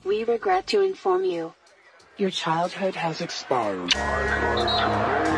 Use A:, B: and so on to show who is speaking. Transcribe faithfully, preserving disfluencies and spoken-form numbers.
A: We regret to inform you.
B: Your childhood has expired.